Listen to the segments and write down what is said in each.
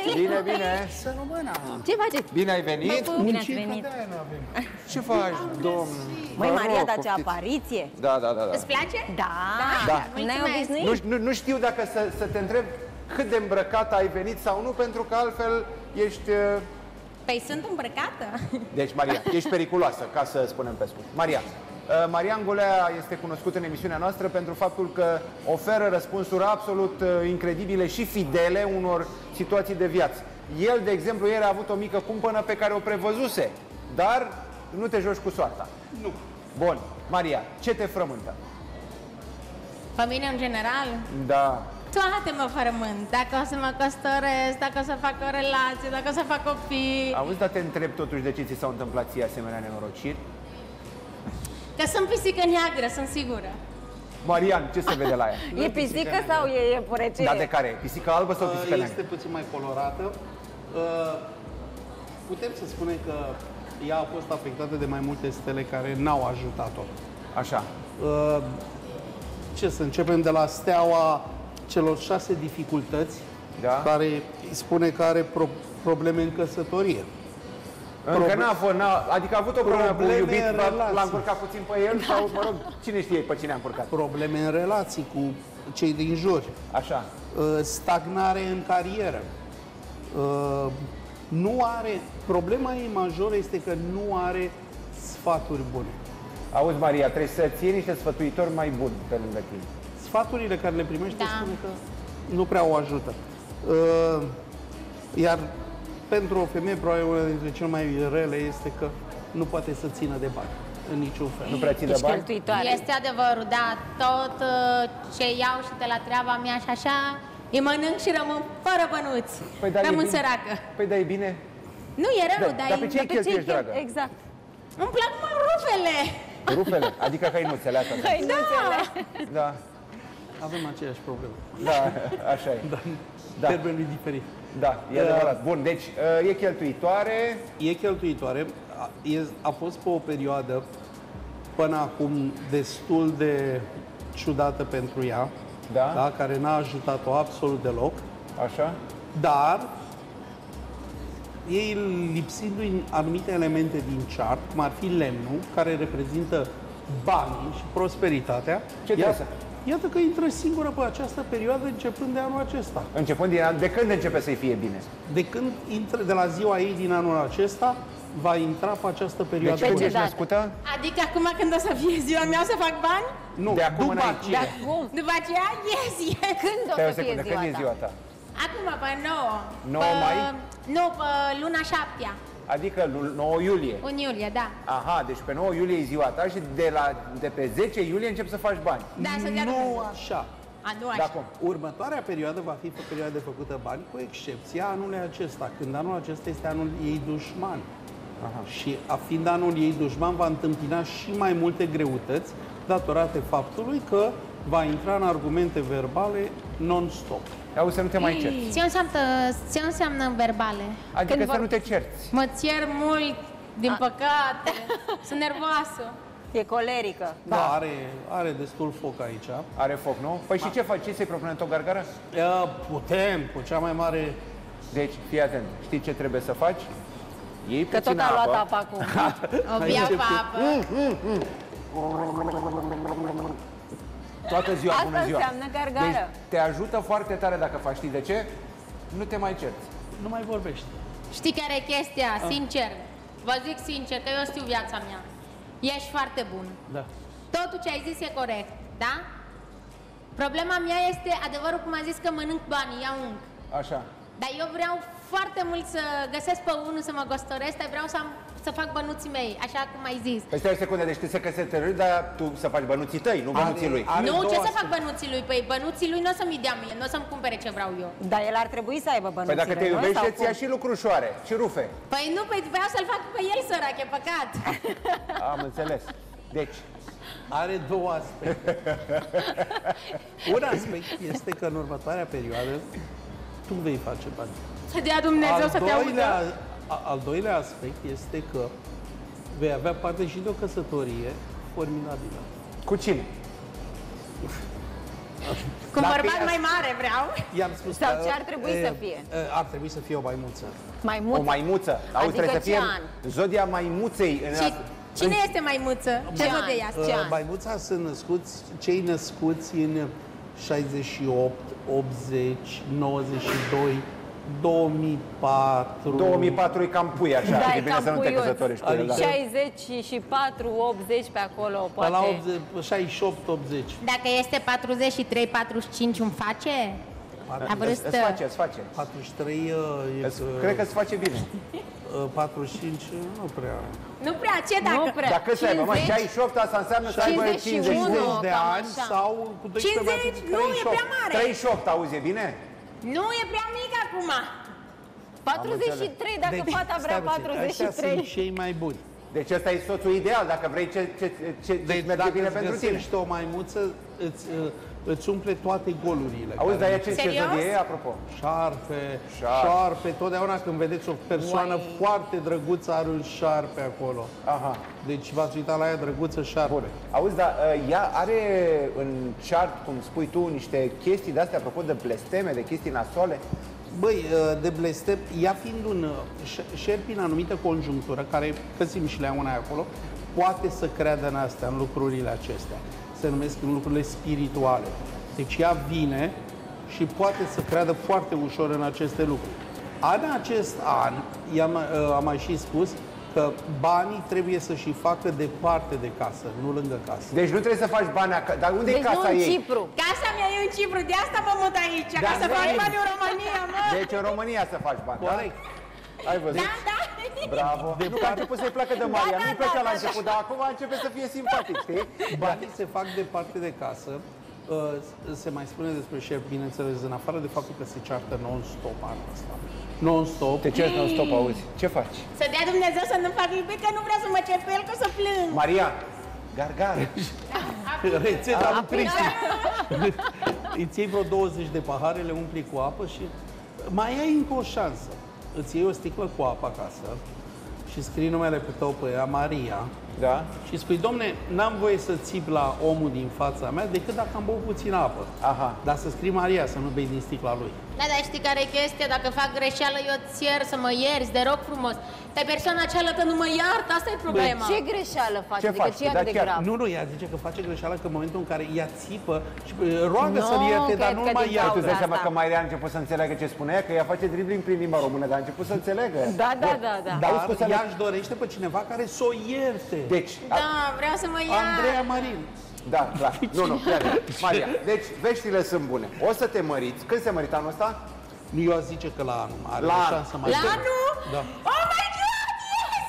venit! Bine, bine! Să rămână! Ce faceți? Bine ai venit? Bine ați venit! Ce faci, domn? Măi, Vă Maria, rog, dar ce poftiți. apariție! Da, da, da, da. Îți place? Da, Da. ne-ai obișnuit? Nu știu dacă să te întreb cât de îmbrăcată ai venit sau nu, pentru că altfel ești... Păi sunt îmbrăcată. Deci, Maria, ești periculoasă, ca să spunem pe scurt. Maria, Marian Gulea este cunoscut în emisiunea noastră pentru faptul că oferă răspunsuri absolut incredibile și fidele unor situații de viață. El, de exemplu, ieri a avut o mică cumpănă pe care o prevăzuse, dar nu te joci cu soarta. Nu. Bun. Maria, ce te frământă? Pe mine, în general, Da. toate mă frământ. Dacă o să mă căsătoresc, dacă o să fac o relație, dacă o să fac copii. Auzi, dar te întreb totuși de ce ți s-au întâmplat ție asemenea nenorociri? Că sunt pisică neagră, sunt sigură. Marian, ce se vede la ea? E pisică sau e iepurecie? Da, de care? Pisică albă sau pisică neagră? Este puțin mai colorată. Putem să spunem că ea a fost afectată de mai multe stele care n-au ajutat-o. Așa. Ce să începem de la steaua celor 6 dificultăți, Da. care spune că are probleme în căsătorie. Încă adică a avut o problemă cu un Probleme iubit, în relații. l-a încurcat puțin pe el sau, mă rog, cine știe pe cine a încurcat? Probleme în relații cu cei din jur. Așa. Stagnare în carieră. Nu are... Problema ei majoră este că nu are sfaturi bune. Auzi, Maria, trebuie să-ți iei niște sfătuitori mai buni pe lângă tine. Sfaturile care le primește Da. spune că nu prea o ajută. Iar pentru o femeie, probabil una dintre cele mai rele este că nu poate să țină de bani în niciun fel. Nu prea ții de Ești bani? cheltuitoare. Este adevărul, da. Tot ce iau și de la treaba mea și așa, îi mănânc și rămân fără bănuți. da, e Rămân bine. săracă. Păi da, e bine. Nu e rău, Da, dar dar pe ce Dar pe ce cheltuiești, dragă? Exact. îmi plac mă rufele. Rufele, adică hăinuțele astea. Hăinuțele. Da, Avem aceeași problemă. da, așa e. Da. Termenul e diferit. Da, e adevărat. Bun, deci e cheltuitoare. E cheltuitoare. A fost pe o perioadă până acum destul de ciudată pentru ea, Da. care n-a ajutat-o absolut deloc, Așa. dar ei lipsindu-i anumite elemente din chart, cum ar fi lemnul, care reprezintă banii și prosperitatea, Ce trebuie să... iată că intră singură pe această perioadă începând de anul acesta. Începând de când începe să-i fie bine? De când intră, de la ziua ei din anul acesta, va intra pe această perioadă. Deci când ce ești dată? născută? Adică acum când o să fie ziua mea o să fac bani? Nu, De acum după înainte. aceea. Cum? După aceea, yes. Când o Stai o să fie secundă, ziua când e ta? ziua ta? Acum, pe 9. 9 mai? Nu, pe luna 7-a. Adică 9 iulie. În iulie, da. Aha, deci pe 9 iulie e ziua ta și de pe 10 iulie începi să faci bani. Da, să dea Nu Dumnezeu. așa. A, nu Da, așa. cum? Următoarea perioadă va fi o perioadă de făcută bani, cu excepția anului acesta, când anul acesta este anul ei dușman. Aha. Și fiind anul ei dușman, va întâmpina și mai multe greutăți datorate faptului că va intra în argumente verbale non-stop. Auzi, să nu te mai cerți. Ce înseamnă verbale? Adică Când să vor- nu te cerți. Mă cer mult, din păcate. Sunt nervoasă. E colerică. Da, are destul foc aici. Are foc, nu? Păi și ce faci? Ce să-i propune o gargară? Putem, cu cea mai mare... Deci, fii atent. Știi ce trebuie să faci? Iei Că tot puțină a luat apă. apa acum. O bia pe apă. Toată ziua, Asta bună ziua. înseamnă gargară. Deci te ajută foarte tare dacă faci. Știi de ce? Nu te mai cerți. Nu mai vorbești. Știi care e chestia? Sincer. Vă zic sincer, că eu știu viața mea. Ești foarte bun. Da. Totul ce ai zis e corect, da? Problema mea este adevărul cum a zis că mănânc banii, iau ung. Așa. Dar eu vreau foarte mult să găsesc pe unul să mă căsătoresc, dar vreau să fac bănuții mei, așa cum ai zis. Păi stai o secundă, deci tu să căsătorești, dar tu să faci bănuții tăi, nu bănuții lui. Nu, două ce să aspecte. fac bănuții lui? Păi bănuții lui nu o să-mi dea mie, nu o să-mi cumpere ce vreau eu. Dar el ar trebui să aibă Păi bănuțile, dacă te nu? iubește, Sau îți ia cum? și lucrușoare, și rufe. Păi nu, păi vreau să-l fac pe el sărac, e păcat. Am înțeles. Deci, Are două aspecte. Un aspect este că în următoarea perioadă tu vei face bani. Să dea Dumnezeu să te audă. Al doilea aspect este că vei avea parte și de o căsătorie formidabilă. cu cine? Cu un Dacă bărbat i-ați- mai mare vreau. I-am spus Sau că, ce ar trebui să fie? Ar trebui să fie o maimuță. Maimuță. O maimuță. Auzi, Adică trebuie să ce fie an? zodia maimuței. Și cine este maimuță? Ce an? zodie e asta? Ce an? Maimuța sunt născuți, cei născuți în 68, 80, 92, 2004. 2004 e cam pui așa. Da, e e bine cam să nu te puiuț. căsătorești cu el. Da. 64, 80 pe acolo, Pe poate. la 68, 80. Dacă este 43, 45, îmi face? La vârstă. Îți face. 43, Cred că îți face bine. 45, nu prea. Nu prea, ce dacă? Nu prea. Dar cât să aibă? Mă, 68 asta înseamnă să aibă 51. 50. de cam ani așa. sau cu 12 mai 50? puțin, Nu, e 38. prea mare. 38, auzi, e bine? Nu, e prea mic acum. 43, dacă fata vrea stai puțin, ăștia sunt 43. cei mai buni. Deci ăsta e soțul ideal, dacă vrei ce Deci merge dacă bine îți pentru tine. găsești o maimuță, îți umple toate golurile. Auzi, dar ea ce Serios? zodie e, apropo? Șarpe. Totdeauna când vedeți o persoană Uai. foarte drăguță, are un șarpe acolo. Aha. Deci v-ați uitat la ea, drăguță, șarpe. Bun. Auzi, dar ea are în chart, cum spui tu, niște chestii de-astea, apropo de blesteme, de chestii nasoale? Băi, de blestem, ea fiind un șerpi în anumită conjunctură, care găsim și la una acolo, poate să creadă în astea, în lucrurile acestea. Se numesc în lucrurile spirituale. Deci ea vine și poate să creadă foarte ușor în aceste lucruri. În acest an, am mai și spus, că banii trebuie să-și facă departe de casă, nu lângă casă. Deci nu trebuie să faci bani acasă. Dar unde Deci e casa nu în ei? Cipru. Casa mea e în Cipru, de asta mă mut aici, ca să fac bani în România, mă. Deci în România să faci bani, da? Corect. Ai văzut? Da, da. Bravo. Nu, că a început să-i placă de Maria. Da, Nu-i da, plăcea da, la da, început, dar acum începe să fie simpatic, știi? Banii se fac departe de casă. Se mai spune despre șef, bineînțeles, în afară de faptul că se ceartă non-stop anul ăsta. Non-stop. Te ceri non-stop, auzi. Ce faci? Să dea Dumnezeu să nu fac nimic, că nu vreau să mă cer cu el, că o să plâng. Maria, gargar. Rețeta lui Cristi. Îți iei vreo 20 de pahare, le umpli cu apă și mai ai încă o șansă. Îți iei o sticlă cu apă acasă și scrii numele pe tău pe ea, Maria, Da? și spui, domne, n-am voie să țip la omul din fața mea decât dacă am băut puțin apă. Aha. Dar să scrii Maria, să nu bei din sticla lui. Da, dar știi care e chestia? Dacă fac greșeală, eu îți cer să mă ierți, de rog frumos. Dar persoana cealaltă nu mă iartă, asta e problema. Ce greșeală faci? Ce Adică faci? ce e Dar atât de chiar grav? Nu, ea zice că face greșeală că în momentul în care ea țipă și roagă Nu, să-l ierte, dar cred nu că mai din iartă. Tu îți dai Asta. seama că Maria a început să înțeleagă ce spunea, că ea face dribbling prin limba română, dar a început să înțeleagă. Da, da, da, da. Dar Auzi, cu să ea își dorește pe cineva care să o ierte. Deci, Da, vreau să mă iert. Andreea Marin. da, da. Nu, iar. Maria, deci veștile sunt bune. O să te măriți. Când se mărit anul ăsta? Nu, eu zice că la anul are La o anul. șansă mai La bună. anul? Da. Oh my God, yes!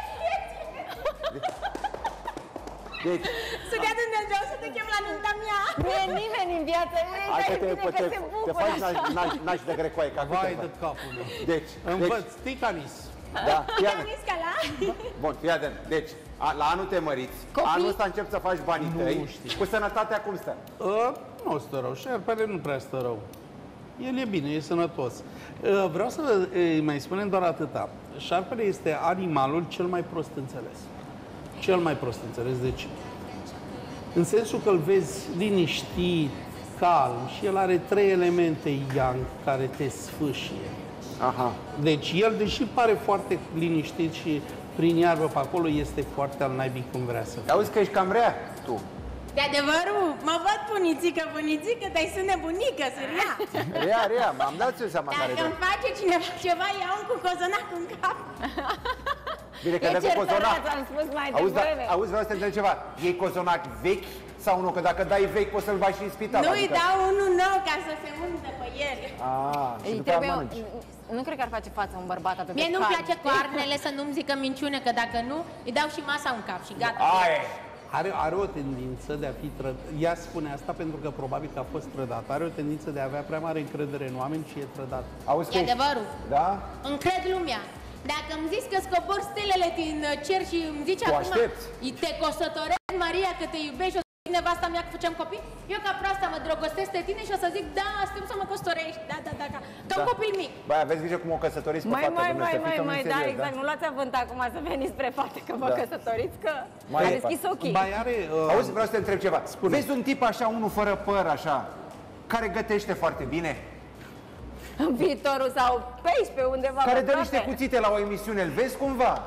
Deci, Să dea Dumnezeu să te chem la nunta mea. Nu e nimeni în viață, nu e hai că bine că se te bucură faci așa. naș de grecoaie. Ca Vai câteva. de capul meu. Deci, Învăț, Ticanis. da, fii Am atent. zis că la... Bun, fii atent. Deci, la anul te măriți. Copii? Anul ăsta încep să faci banii Nu tăi. știu. Cu sănătatea cum stă? Nu stă rău, șerpele nu prea stă rău. El e bine, e sănătos. Vreau să mai spunem doar atâta. Șarpele este animalul cel mai prost înțeles. Cel mai prost înțeles. Deci, în sensul că îl vezi liniștit, calm și el are 3 elemente yang care te sfâșie. Aha. Deci el, deși pare foarte liniștit și prin iarbă pe acolo, este foarte al naibii cum vrea să fie. Auzi că ești cam rea, tu. De adevărul, mă văd bunițică, dar-i sunt nebunică, sunt rea. Rea, m-am dat seama care Dacă îmi face cineva ceva, iau cu cozonac în cap. Bine că E dă cu cozonac. certăreață, am spus mai Auzi, devreme. auzi, vreau să te întreb ceva. E cozonac vechi sau nu? Că dacă dai vechi poți să-l bagi și în spital. Nu îi dau unul nou ca să se undă pe el. Și Îi după aia trebuie, mănânci. nu cred că ar face față un bărbat atât de Mie nu-mi calm, place știi? coarnele să nu-mi zică minciune, că dacă nu, îi dau și masa în cap și gata. Aia e. Are o tendință de a fi trădat. Ea spune asta pentru că probabil că a fost trădată. Are o tendință de a avea prea mare încredere în oameni și e trădat. Auzi E că ești- adevărul. Da? Încred lumea. Dacă îmi zici că scobor stelele din cer și îmi zici Tu acum, aștepți. te căsătoresc, Maria, că te iubești, o să zic nevasta mea că făceam copii, eu ca proasta mă drăgostesc de tine și o să zic, da, aștept să mă căsătorești, da, ca un copil mic. Băi, aveți grijă cum o căsătoriți pe fata dumneavoastră, să fiți oameni da, serios, exact, nu luați avânt acum să veniți spre fapte că vă Da. căsătoriți, că Mai a e deschis ochii. Mai are... Auzi, vreau să te întreb ceva. Vezi un tip așa, unul fără păr, așa, care gătește foarte bine, În viitorul sau pe aici, pe undeva. care pe dă niște toate. cuțite la o emisiune, îl vezi cumva?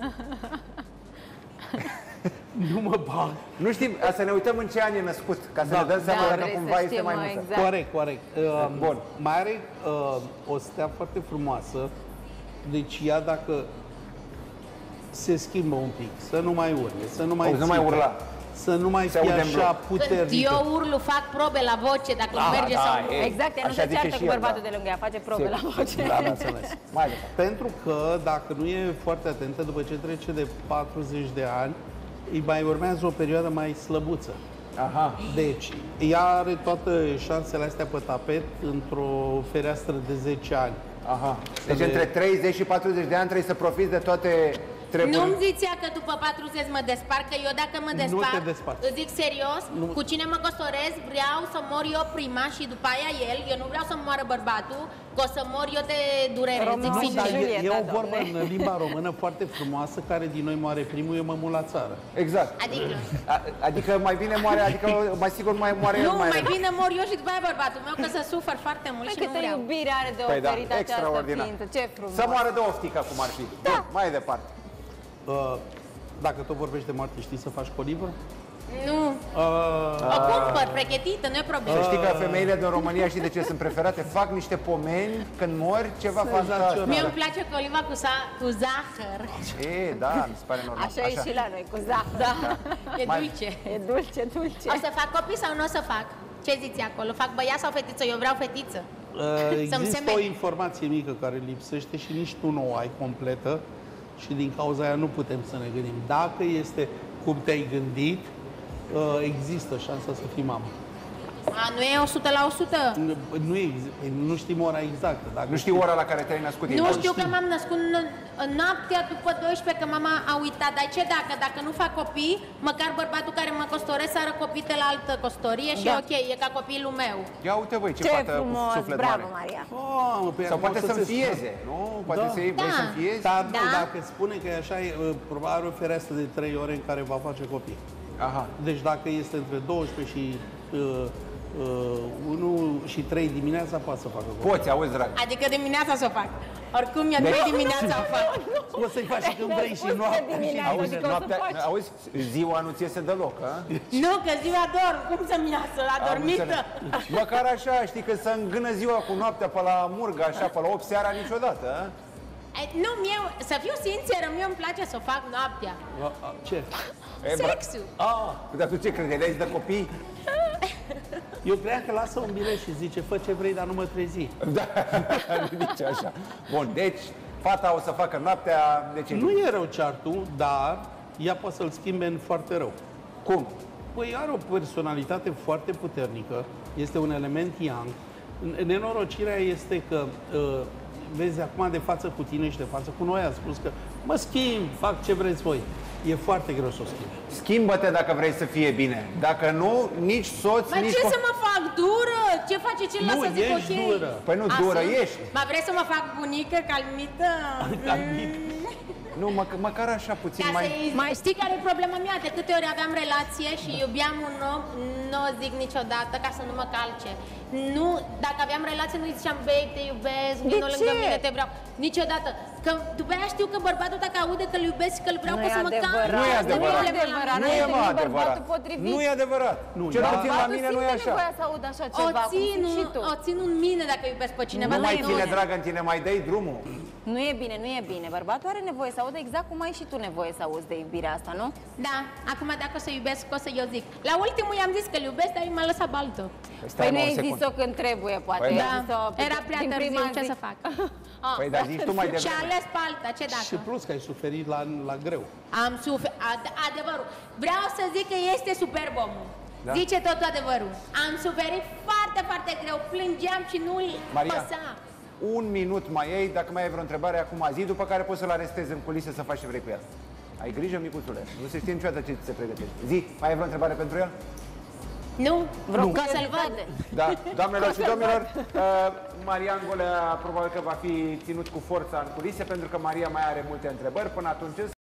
Nu mă bag. Nu știm, să ne uităm în ce an e născut, ca să ne dăm seama Da, dacă vrei să cumva este știm, mai mult. exact. Corect, corect. Bun. Mai are o stea foarte frumoasă, deci ea dacă se schimbă un pic, să nu mai urle, să nu mai Auzi, nu mai țipe, urla. să nu mai Se fie aude în așa bloc. Când puternică. eu urlu, fac probe la voce, dacă merge sau nu. e. Exact, ea nu Așa se zice ceartă și cu el, bărbatul da. de lângă ea, face probe la voce. Da, am înțeles. Mai departe. Pentru că dacă nu e foarte atentă, după ce trece de 40 de ani, îi mai urmează o perioadă mai slăbuță. Aha. Deci, ea are toate șansele astea pe tapet într-o fereastră de 10 ani. Aha. Deci între 30 și 40 de ani trebuie să profiți de toate treburile. Nu-mi zici ea că după 40 mă despart, că eu dacă mă despart, te desparți. îți zic serios, cu cine mă căsătoresc, vreau să mor eu prima și după aia el, eu nu vreau să moară bărbatul, că o să mor eu de durere, Romeo zic și sincer. Dar Julieta, e o vorbă domne. în limba română foarte frumoasă, care din noi moare primul, e mămul la țară. Exact. Adică, Adică mai bine moare, adică mai sigur mai moare el nu, mai mai repede. bine mor eu și după aia bărbatul meu, că să sufăr foarte mult Mai și nu câtă vreau. iubire are de Păi da, oferit această extraordinar. ființă, ce frumos. Să moară de oftică, cum ar fi. Da. Bun, mai departe. Dacă tot vorbești de moarte, știi să faci colivă? Nu, o cumpăr pregătită, nu e problemă. Să știi că femeile din România, știi de ce sunt preferate? Fac niște pomeni când mori, ceva fantastic. Mie îmi place coliva cu zahăr. E, da, mi se pare normal. Așa e și la noi, cu zahăr. Da. E Mai- dulce. E dulce, dulce. O să fac copii sau nu o să fac? Ce ziți acolo? Fac băiat sau fetiță? Eu vreau fetiță. Să-mi Există semene. o informație mică care lipsește și nici tu nu o ai completă și din cauza aia nu putem să ne gândim. Dacă este cum te-ai gândit, există șansa să fii mamă. Nu e 100 la 100? Nu știm ora exactă. Dacă Nu știi ora la care te-ai născut? Nu Ina? știu că m-am născut în noaptea după 12, că mama a uitat. Dar ce dacă nu fac copii, măcar bărbatul care mă costoresc să ară copii de la altă costorie și Da. e ok, e ca copilul meu. Ia uite voi ce Ce fată cu frumos, suflet bravo, mare. Maria. Păi Sau acum poate o să se înfieze, nu? Poate Da. să iei, vrei Da. să înfiezi? Dar nu, Da. dacă spune că e așa, probabil are o fereastră de 3 ore în care va face copii. Aha. Deci dacă este între 12 și 1 și 3 dimineața, poate să facă copii. Poți, auzi, drag. Adică dimineața să o fac. Oricum, e 3 dimineața o fac. O să-i faci și când vrei și noaptea. dimineața. Auzi, Adică o să noaptea, faci. auzi, ziua nu ți iese deloc, a? Nu, că ziua dorm. Cum să-mi iasă? Adormită? Măcar așa, știi, că să îngână ziua cu noaptea pe la murgă, așa, pe la 8 seara niciodată, a? Nu, mie, să fiu sinceră, mie îmi place să o fac noaptea. Ce? E, Sexul. Dar tu ce credeai de copii? Eu cream că lasă un bilet și zice, fă ce vrei, dar nu mă trezi. Da, nici așa. Bun, deci, fata o să facă noaptea, de ce? Nu e rău ce ar tu, dar ea poate să-l schimbe în foarte rău. Cum? Păi are o personalitate foarte puternică, este un element yang. Nenorocirea este că, vezi, acum de față cu tine și de față cu noi, a spus că mă schimb, fac ce vreți voi. E foarte greu să o schimbi. Schimbă-te dacă vrei să fie bine. Dacă nu, nici soț, Mai nici... ce să mă fac? Dură? Ce face celălalt Nu, să zic ești ok? dură. Păi nu, dură, sunt? ești. Mă vrei să mă fac bunică, calmită? Calmit. Nu, măcar așa puțin Ca mai... mai știi care e problema mea? De câte ori aveam relație și iubeam un om, nu o zic niciodată ca să nu mă calce. Nu, dacă aveam relație nu ziceam, babe, te iubesc, De vino lângă ce? mine, te vreau. Niciodată. Că după aia știu că bărbatul dacă aude că îl iubesc și că îl vreau, Nu poate e să mă calce. adevărat. Nu e Asta adevărat. problema mea. Nu e, mă, întâlnit adevărat. bărbatul potrivit. Nu e adevărat. Nu, Cel da. puțin la Bărbatul mine nu e simte așa. nevoia să audă așa O ceva, cum țin, simți și tu. o țin în mine dacă iubesc pe cineva. Nu mai dar ține, nu- dragă, în tine, mai dai drumul. Nu e bine, nu e bine. Bărbatul are nevoie să audă exact cum ai și tu nevoie să auzi de iubirea asta, nu? Da, acum dacă o să iubesc, o să eu zic. La ultimul i-am zis că îl iubesc, dar m-a lăsat baltă. Stai, Păi mă, nu o ai secundă. zis-o când trebuie, poate. Păi ai da. zis-o Era prea din târziu, prima ce zi. să fac? Păi, dar zici tu mai Și a devreme. ales pe alta, ce Și dacă? plus că ai suferit la greu. Am suferit, adevărul. Vreau să zic că este superb omul. Da? Zice totul adevărul. Am suferit foarte, foarte greu. Plângeam și nu-i Maria, păsa. un minut mai ei, dacă mai ai vreo întrebare acum zi, după care poți să-l arestezi în culise să faci ce vrei cu el. Ai grijă, micuțule. Nu se știe niciodată ce ți se pregătește. Zi, mai ai vreo întrebare pentru el? Nu? Vreo Că să-l văd. curiozitate. Da, doamnelor și domnilor, Marian Golea probabil că va fi ținut cu forța în culise, pentru că Maria mai are multe întrebări. Până atunci